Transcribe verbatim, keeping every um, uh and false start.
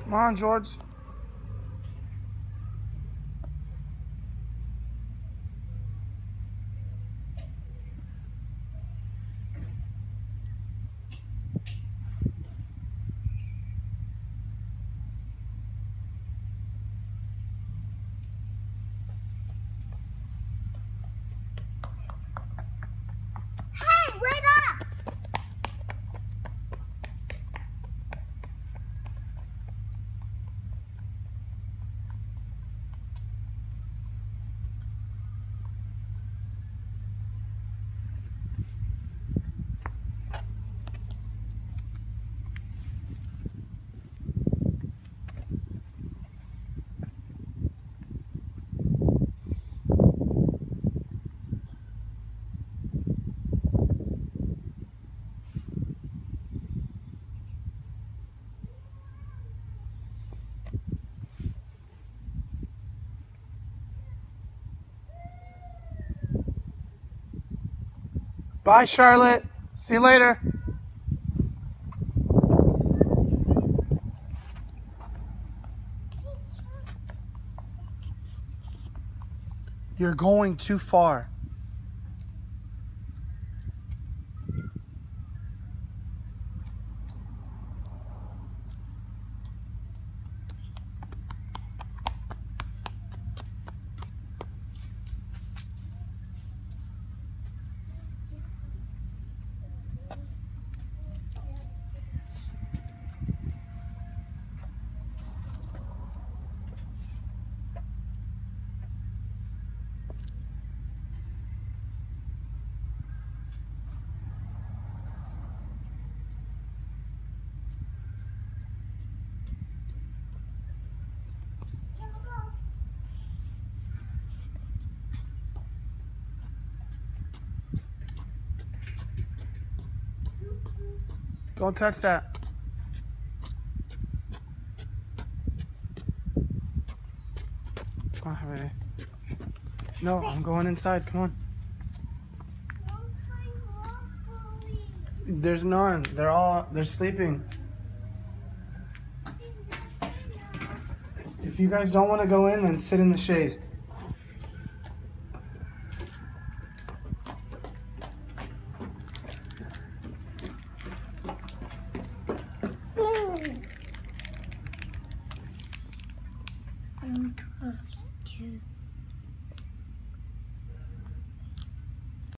Come on, George. Hey, wait up! Bye, Charlotte. See you later. You're going too far. Don't touch that. Come on, baby. No, I'm going inside. Come on. There's none. They're all, they're sleeping. If you guys don't want to go in, then sit in the shade.